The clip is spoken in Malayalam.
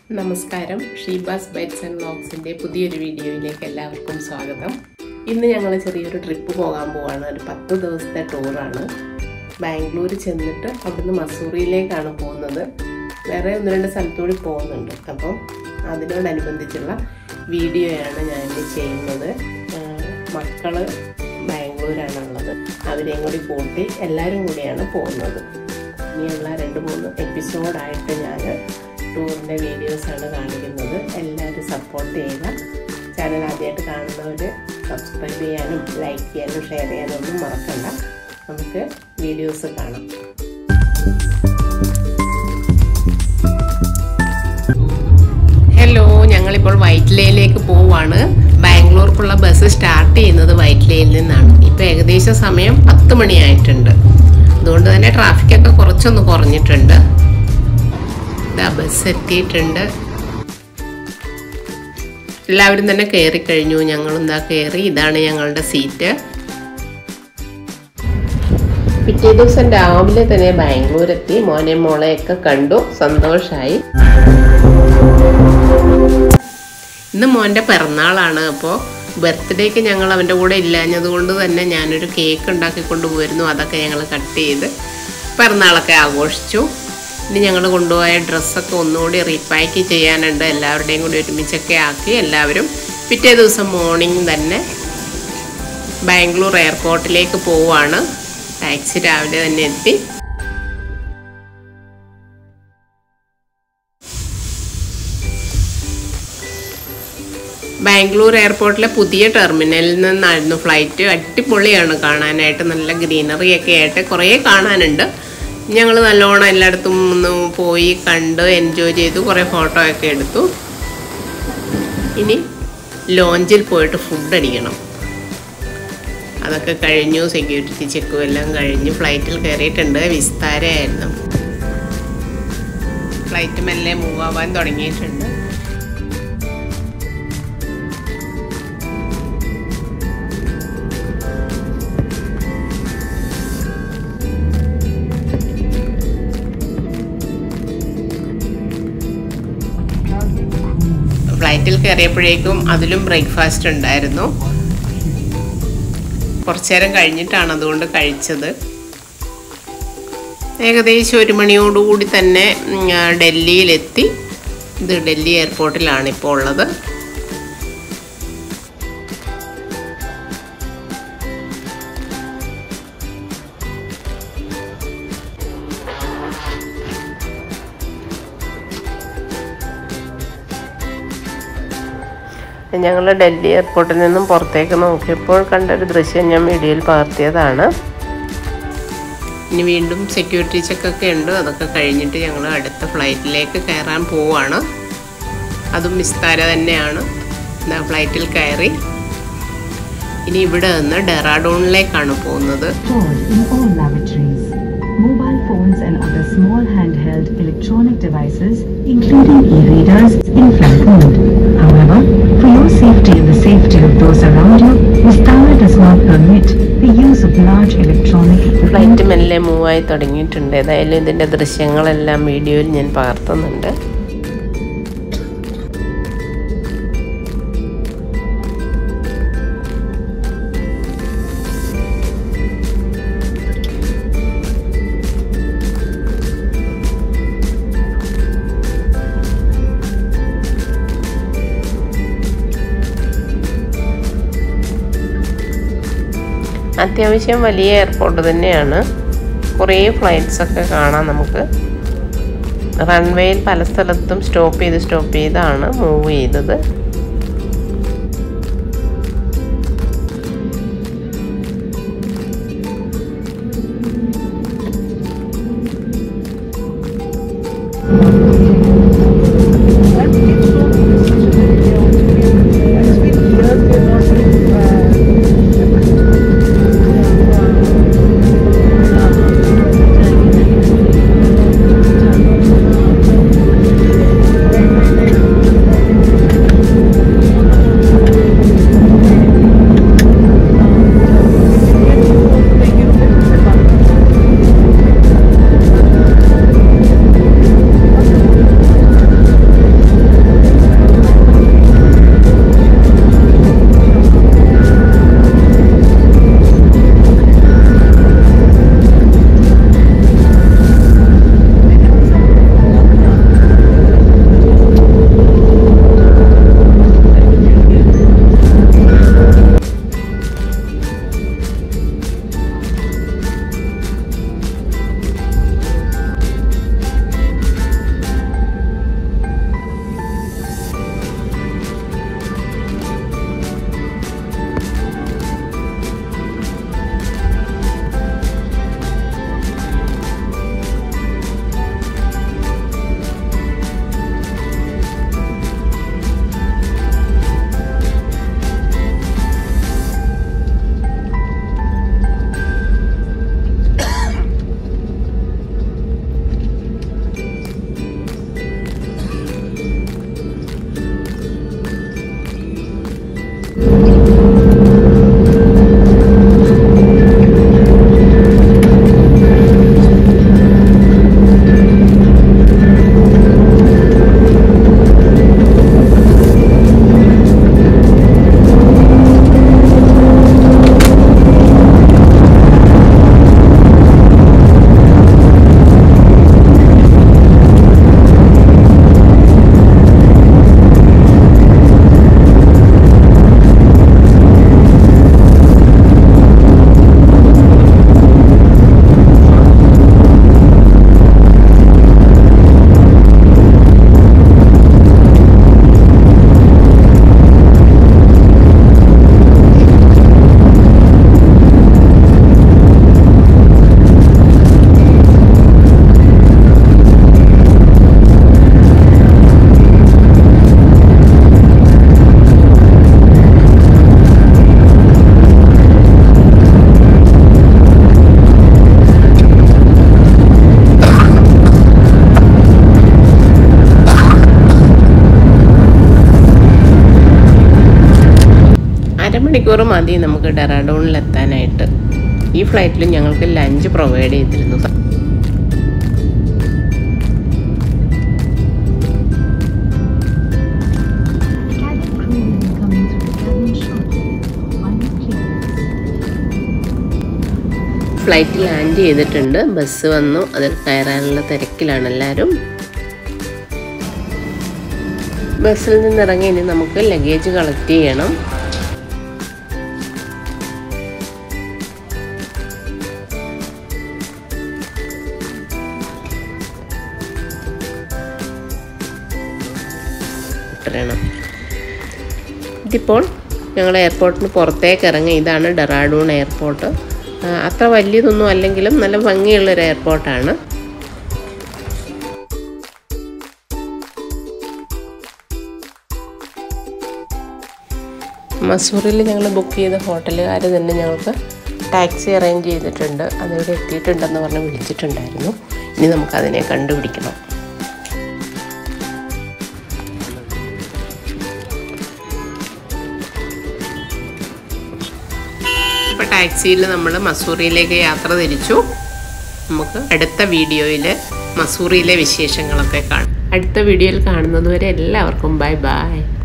നമസ്കാരം, ഷീബാസ് ബൈറ്റ്സ് ആൻഡ് വ്ലോഗ്സിൻ്റെ പുതിയൊരു വീഡിയോയിലേക്ക് എല്ലാവർക്കും സ്വാഗതം. ഇന്ന് ഞങ്ങൾ ചെറിയൊരു ട്രിപ്പ് പോകാൻ പോവാണ്. ഒരു 10 ദിവസത്തെ ടൂറാണ്. ബാംഗ്ലൂർ ചെന്നിട്ട് അവിടുന്ന് മസൂറിയിലേക്കാണ് പോകുന്നത്. വേറെ 1-2 സ്ഥലത്തൂടി പോകുന്നുണ്ട്. അപ്പം അതിനോടനുബന്ധിച്ചുള്ള വീഡിയോയാണ് ഞാൻ ചെയ്യുന്നത്. മക്കൾ ബാംഗ്ലൂരാണുള്ളത്. അവരെയും കൂടി കൂട്ടി എല്ലാവരും കൂടിയാണ് പോകുന്നത്. ഇനിയുള്ള 2-3 എപ്പിസോഡായിട്ട് ഞാൻ ടൂറിൻ്റെ വീഡിയോസാണ് കാണിക്കുന്നത്. എല്ലാവരും സപ്പോർട്ട് ചെയ്യുക. ചാനൽ ആദ്യമായിട്ട് കാണുന്നവർ സബ്സ്ക്രൈബ് ചെയ്യാനും ലൈക്ക് ചെയ്യാനും ഷെയർ ചെയ്യാനും ഒന്നും മറക്കണ്ട. നമുക്ക് വീഡിയോസ് കാണാം. ഹലോ, ഞങ്ങളിപ്പോൾ വൈറ്റ്ലയിലേക്ക് പോവുകയാണ്. ബാംഗ്ലൂർക്കുള്ള ബസ് സ്റ്റാർട്ട് ചെയ്യുന്നത് വൈറ്റ്ലയിൽ നിന്നാണ്. ഇപ്പോൾ ഏകദേശം സമയം 10 മണിയായിട്ടുണ്ട്. അതുകൊണ്ട് തന്നെ ട്രാഫിക്കൊക്കെ കുറച്ചൊന്ന് കുറഞ്ഞിട്ടുണ്ട്. ബസ് എത്തിയിട്ടുണ്ട്. എല്ലാവരും തന്നെ കയറി കഴിഞ്ഞു. ഞങ്ങളും കയറി. ഇതാണ് ഞങ്ങളുടെ സീറ്റ്. പിറ്റേ ദിവസം രാവിലെ തന്നെ ബാംഗ്ലൂർ എത്തി. മോനെ മോളെയൊക്കെ കണ്ടു. സന്തോഷമായി. ഇന്ന് മോൻ്റെ പിറന്നാളാണ്. അപ്പോൾ ബർത്ത്ഡേക്ക് ഞങ്ങൾ അവൻ്റെ കൂടെ ഇല്ലാഞ്ഞത് കൊണ്ട് തന്നെ ഞാനൊരു കേക്ക് ഉണ്ടാക്കിക്കൊണ്ട് പോയിരുന്നു. അതൊക്കെ ഞങ്ങൾ കട്ട് ചെയ്ത് പിറന്നാളൊക്കെ ആഘോഷിച്ചു. ഇനി ഞങ്ങൾ കൊണ്ടുപോയ ഡ്രസ്സൊക്കെ ഒന്നുകൂടി റീപാക്ക് ചെയ്യാനുണ്ട്. എല്ലാവരുടെയും കൂടി ഒരുമിച്ചൊക്കെ ആക്കി എല്ലാവരും പിറ്റേ ദിവസം മോർണിംഗ് തന്നെ ബാംഗ്ലൂർ എയർപോർട്ടിലേക്ക് പോവുകയാണ്. ടാക്സി രാവിലെ തന്നെ എത്തി. ബാംഗ്ലൂർ എയർപോർട്ടിലെ പുതിയ ടെർമിനലിൽ നിന്നായിരുന്നു ഫ്ലൈറ്റ്. അടിപൊളിയാണ് കാണാനായിട്ട്. നല്ല ഗ്രീനറിയൊക്കെ ആയിട്ട് കുറേ കാണാനുണ്ട്. ഞങ്ങൾ നല്ലോണം എല്ലായിടത്തും ഒന്ന് പോയി കണ്ട് എൻജോയ് ചെയ്തു. കുറേ ഫോട്ടോ ഒക്കെ എടുത്തു. ഇനി ലോഞ്ചിൽ പോയിട്ട് ഫുഡ് അടിക്കണം. അതൊക്കെ കഴിഞ്ഞു. സെക്യൂരിറ്റി ചെക്കും എല്ലാം കഴിഞ്ഞ് ഫ്ലൈറ്റിൽ കയറിയിട്ടുണ്ട്. വിസ്താരയായിരുന്നു. ഫ്ലൈറ്റ് മെല്ലെ മൂവ് ആവാൻ തുടങ്ങിയിട്ടുണ്ട്. ഫ്ലൈറ്റിൽ കയറിയപ്പോഴേക്കും അതിലും ബ്രേക്ക്ഫാസ്റ്റ് ഉണ്ടായിരുന്നു. കുറച്ചു നേരം കഴിഞ്ഞിട്ടാണ് അതുകൊണ്ട് കഴിച്ചത്. ഏകദേശം 1 മണിയോടുകൂടി തന്നെ ഡൽഹിയിലെത്തി. ഇത് ഡൽഹി എയർപോർട്ടിലാണ് ഇപ്പോൾ ഉള്ളത്. ഞങ്ങൾ ഡൽഹി എയർപോർട്ടിൽ നിന്നും പുറത്തേക്ക് നോക്കിയപ്പോൾ കണ്ടൊരു ദൃശ്യം ഞാൻ വീഡിയോയിൽ പകർത്തിയതാണ്. ഇനി വീണ്ടും സെക്യൂരിറ്റി ചെക്കൊക്കെ ഉണ്ട്. അതൊക്കെ കഴിഞ്ഞിട്ട് ഞങ്ങൾ അടുത്ത ഫ്ലൈറ്റിലേക്ക് കയറാൻ പോവുകയാണ്. അതും വിസ്താര തന്നെയാണ്. ഫ്ലൈറ്റിൽ കയറി ഇനി ഇവിടെ നിന്ന് ഡെറാഡൂണിലേക്കാണ് പോകുന്നത്. Mobile phones and other small handheld electronic devices, including e-readers, in flight mode. However, for your safety and the safety of those around you, Vistara does not permit the use of large electronic equipment. Flight മെല്ലെ മൂവായി തുടങ്ങിയിട്ടുണ്ട്. ഏതായാലും ഇതിൻ്റെ ദൃശ്യങ്ങളെല്ലാം വീഡിയോയിൽ ഞാൻ പകർത്തുന്നുണ്ട്. അത്യാവശ്യം വലിയ എയർപോർട്ട് തന്നെയാണ്. കുറേ ഫ്ലൈറ്റ്സൊക്കെ കാണാം നമുക്ക്. റൺവേയിൽ പല സ്ഥലത്തും സ്റ്റോപ്പ് ചെയ്താണ് മൂവ് ചെയ്തത്. മണിക്കൂർ മതി നമുക്ക് ഡെറാഡൂണിലെത്താനായിട്ട്. ഈ ഫ്ലൈറ്റിൽ ഞങ്ങൾക്ക് ലഞ്ച് പ്രൊവൈഡ് ചെയ്തിരുന്നു. ഫ്ലൈറ്റ് ലാൻഡ് ചെയ്തിട്ടുണ്ട്. ബസ് വന്നു. അതിൽ കയറാനുള്ള തിരക്കിലാണ് എല്ലാവരും. ബസ്സിൽ നിന്നിറങ്ങി ഇനി നമുക്ക് ലഗേജ് കളക്ട് ചെയ്യണം. ഇതിപ്പോൾ ഞങ്ങൾ എയർപോർട്ടിന് പുറത്തേക്ക് ഇറങ്ങി. ഇതാണ് ഡെറാഡൂൺ എയർപോർട്ട്. അത്ര വലിയതൊന്നും അല്ലെങ്കിലും നല്ല ഭംഗിയുള്ളൊരു എയർപോർട്ടാണ്. മസൂറിയിൽ ഞങ്ങൾ ബുക്ക് ചെയ്ത ഹോട്ടലുകാർ തന്നെ ഞങ്ങൾക്ക് ടാക്സി അറേഞ്ച് ചെയ്തിട്ടുണ്ട്. അതിവിടെ എത്തിയിട്ടുണ്ടെന്ന് പറഞ്ഞ് വിളിച്ചിട്ടുണ്ടായിരുന്നു. ഇനി നമുക്കതിനെ കണ്ടുപിടിക്കണം. ഇപ്പോൾ ടാക്സിയിൽ നമ്മൾ മസൂറിയിലേക്ക് യാത്ര തിരിച്ചു. നമുക്ക് അടുത്ത വീഡിയോയിൽ മസൂറിയിലെ വിശേഷങ്ങളൊക്കെ കാണാം. അടുത്ത വീഡിയോയിൽ കാണുന്നത് വരെ എല്ലാവർക്കും ബൈ ബൈ.